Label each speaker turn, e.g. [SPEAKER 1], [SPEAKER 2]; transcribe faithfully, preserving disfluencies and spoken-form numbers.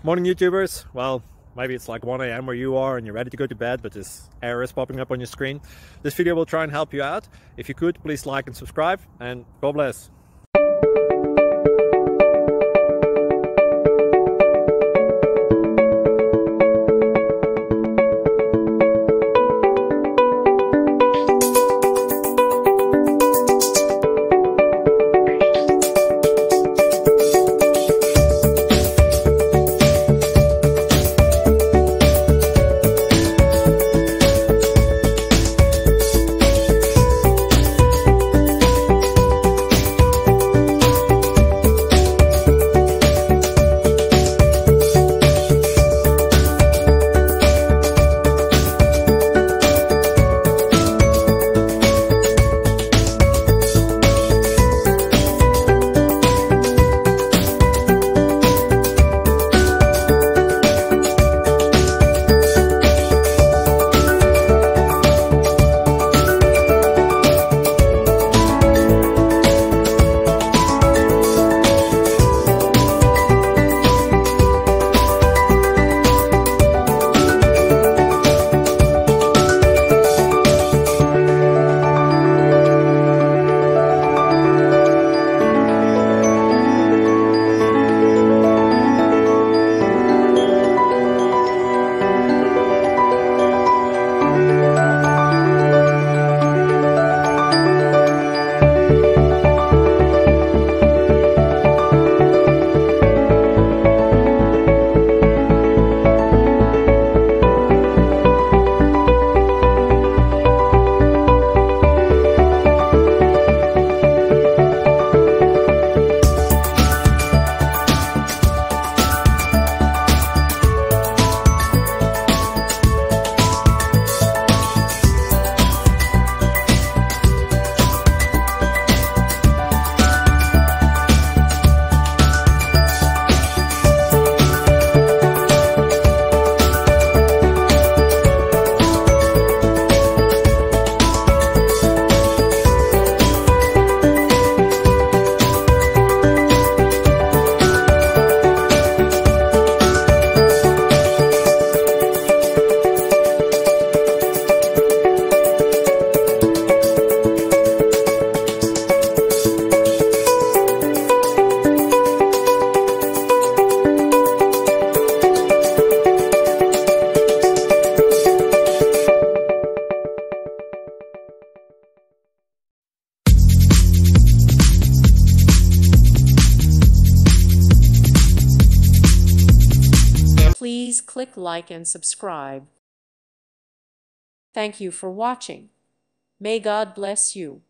[SPEAKER 1] Morning YouTubers. Well, maybe it's like one A M where you are and you're ready to go to bed, but this error is popping up on your screen. This video will try and help you out. If you could, please like and subscribe, and God bless.
[SPEAKER 2] Please click like and subscribe. Thank you for watching. May God bless you.